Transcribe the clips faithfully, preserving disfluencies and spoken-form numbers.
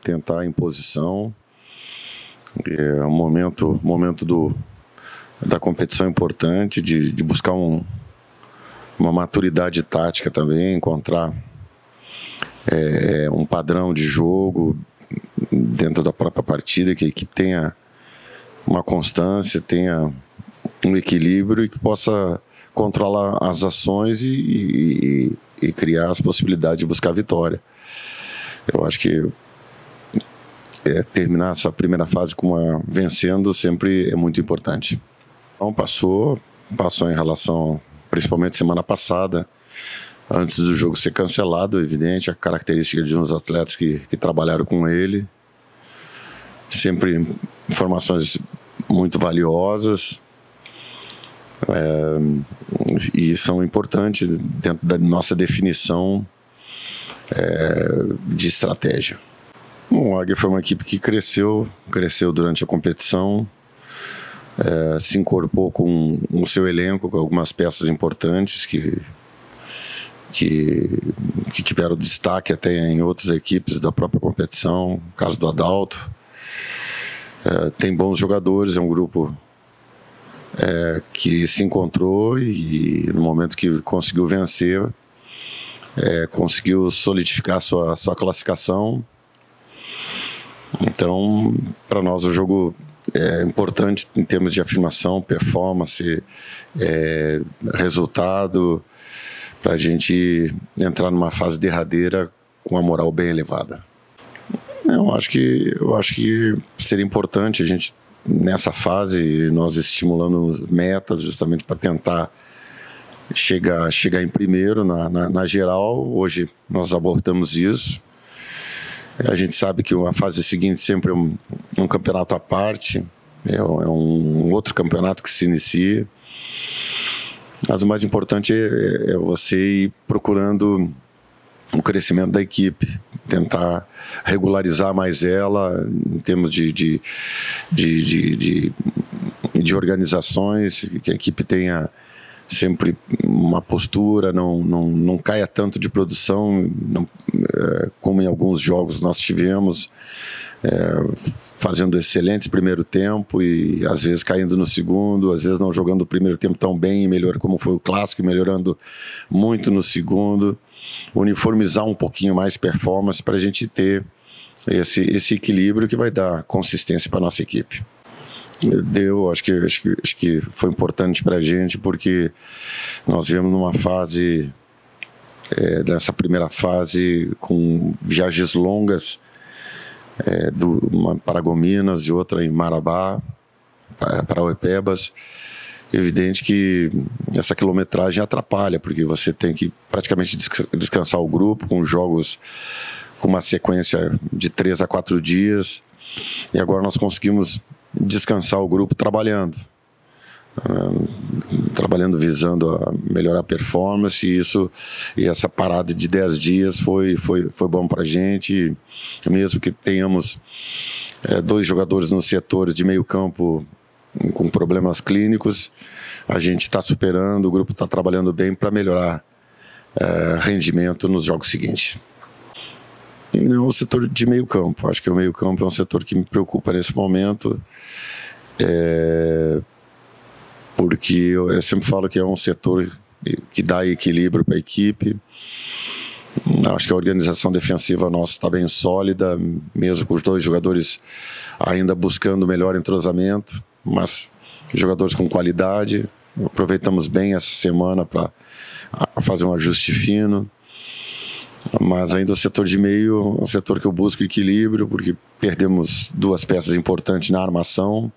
tentar a imposição. É um momento, momento do, da competição importante, de, de buscar um, uma maturidade tática também, encontrar é, um padrão de jogo dentro da própria partida, que a equipe tenha uma constância, tenha um equilíbrio e que possa controlar as ações e, e, e criar as possibilidades de buscar a vitória. Eu acho que é, terminar essa primeira fase com uma, vencendo sempre é muito importante. Então passou, passou em relação, principalmente semana passada, antes do jogo ser cancelado, evidente, a característica de uns atletas que, que trabalharam com ele. Sempre informações muito valiosas é, e são importantes dentro da nossa definição é, de estratégia. Bom, o Águia foi uma equipe que cresceu, cresceu durante a competição, é, se incorporou com o seu elenco, com algumas peças importantes que, que, que tiveram destaque até em outras equipes da própria competição, no caso do Adalto. É, tem bons jogadores, é um grupo é, que se encontrou e, e no momento que conseguiu vencer, é, conseguiu solidificar sua, sua classificação. Então, para nós o jogo é importante em termos de afirmação, performance, é, resultado, para a gente entrar numa fase derradeira com a moral bem elevada. Eu acho que, eu acho que seria importante a gente, nessa fase, nós estimulando metas justamente para tentar chegar, chegar em primeiro na, na, na geral. Hoje nós abordamos isso. A gente sabe que a fase seguinte sempre é um, um campeonato à parte, é um outro campeonato que se inicia. Mas o mais importante é, é você ir procurando o crescimento da equipe, tentar regularizar mais ela em termos de, de, de, de, de, de organizações, que a equipe tenha sempre uma postura, não, não, não caia tanto de produção, não, é, como em alguns jogos nós tivemos, é, fazendo excelentes primeiro tempo e às vezes caindo no segundo, às vezes não jogando o primeiro tempo tão bem, melhor, como foi o clássico, melhorando muito no segundo. Uniformizar um pouquinho mais performance para a gente ter esse, esse equilíbrio que vai dar consistência para a nossa equipe. Deu, acho que, acho que, acho que foi importante para a gente, porque nós viemos numa fase, é, dessa primeira fase, com viagens longas, é, do, uma para Gominas e outra em Marabá, para, para Oepebas. Evidente que essa quilometragem atrapalha, porque você tem que praticamente descansar o grupo com jogos com uma sequência de três a quatro dias, e agora nós conseguimos descansar o grupo trabalhando, uh, trabalhando visando a melhorar a performance, e isso, e essa parada de dez dias foi, foi, foi bom para a gente, mesmo que tenhamos é, dois jogadores nos setores de meio campo com problemas clínicos, a gente está superando, o grupo está trabalhando bem para melhorar é, rendimento nos jogos seguintes. E não o setor de meio campo, acho que o meio campo é um setor que me preocupa nesse momento, é, porque eu, eu sempre falo que é um setor que dá equilíbrio para a equipe. Acho que a organização defensiva nossa está bem sólida, mesmo com os dois jogadores ainda buscando melhor entrosamento, mas jogadores com qualidade. Aproveitamos bem essa semana para fazer um ajuste fino, mas ainda o setor de meio é um setor que eu busco equilíbrio, porque perdemos duas peças importantes na armação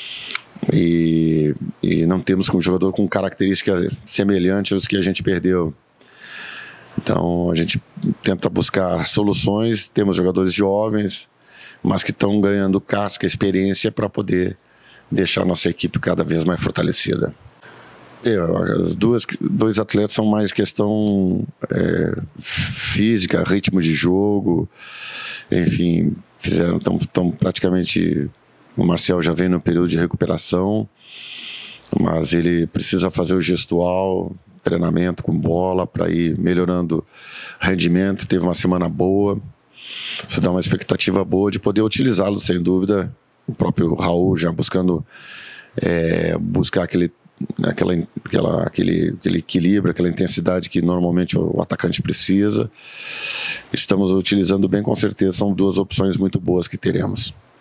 e, e não temos um jogador com características semelhantes aos que a gente perdeu. Então a gente tenta buscar soluções, temos jogadores jovens, mas que estão ganhando casca, experiência para poder deixar a nossa equipe cada vez mais fortalecida. É, as duas, dois atletas são mais questão é, física, ritmo de jogo, enfim, fizeram, estão praticamente, o Marcel já vem no período de recuperação, mas ele precisa fazer o gestual, treinamento com bola para ir melhorando rendimento. Teve uma semana boa, isso dá uma expectativa boa de poder utilizá-lo, sem dúvida. O próprio Raul já buscando é, buscar aquele, aquela, aquela, aquele, aquele equilíbrio, aquela intensidade que normalmente o, o atacante precisa. Estamos utilizando bem, com certeza, são duas opções muito boas que teremos.